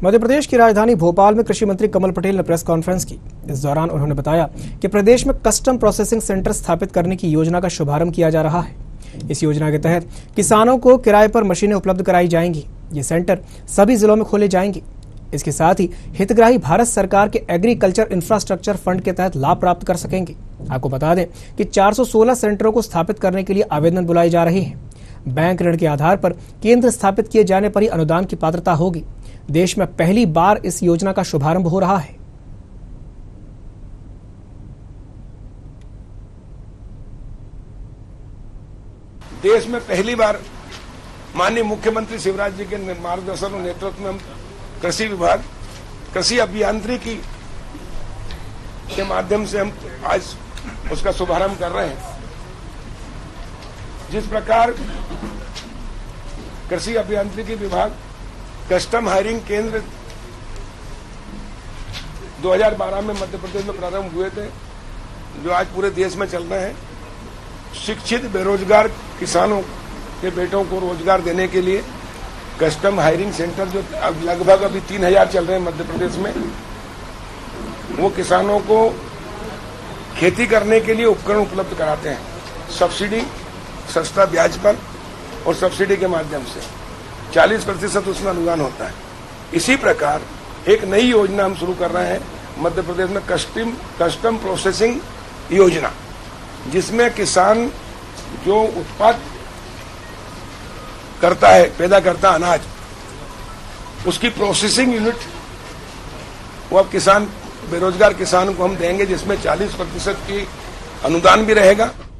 मध्य प्रदेश की राजधानी भोपाल में कृषि मंत्री कमल पटेल ने प्रेस कॉन्फ्रेंस की। इस दौरान उन्होंने बताया कि प्रदेश में कस्टम प्रोसेसिंग सेंटर स्थापित करने की योजना का शुभारंभ किया जा रहा है। इस योजना के तहत किसानों को किराए पर मशीनें उपलब्ध कराई जाएंगी। ये सेंटर सभी जिलों में खोले जाएंगे। इसके साथ ही हितग्राही भारत सरकार के एग्रीकल्चर इंफ्रास्ट्रक्चर फंड के तहत लाभ प्राप्त कर सकेंगे। आपको बता दें कि 416 सेंटरों को स्थापित करने के लिए आवेदन बुलाए जा रहे हैं। बैंक ऋण के आधार पर केंद्र स्थापित किए जाने पर ही अनुदान की पात्रता होगी। देश में पहली बार इस योजना का शुभारंभ हो रहा है। देश में पहली बार माननीय मुख्यमंत्री शिवराज जी के मार्गदर्शन और नेतृत्व में हम कृषि विभाग कृषि अभियांत्रिकी के माध्यम से हम आज उसका शुभारंभ कर रहे हैं। जिस प्रकार कृषि अभियांत्रिकी विभाग कस्टम हायरिंग केंद्र 2012 में मध्य प्रदेश में प्रारंभ हुए थे, जो आज पूरे देश में चल रहे हैं। शिक्षित बेरोजगार किसानों के बेटों को रोजगार देने के लिए कस्टम हायरिंग सेंटर जो अब लगभग अभी 3000 चल रहे हैं मध्य प्रदेश में, वो किसानों को खेती करने के लिए उपकरण उपलब्ध कराते हैं। सब्सिडी, सस्ता ब्याज पर और सब्सिडी के माध्यम से 40% उसमें अनुदान होता है। इसी प्रकार एक नई योजना हम शुरू कर रहे हैं मध्य प्रदेश में, कस्टम प्रोसेसिंग योजना, जिसमें किसान जो उत्पाद करता है, पैदा करता अनाज, उसकी प्रोसेसिंग यूनिट वो अब किसान बेरोजगार किसान को हम देंगे, जिसमें 40% की अनुदान भी रहेगा।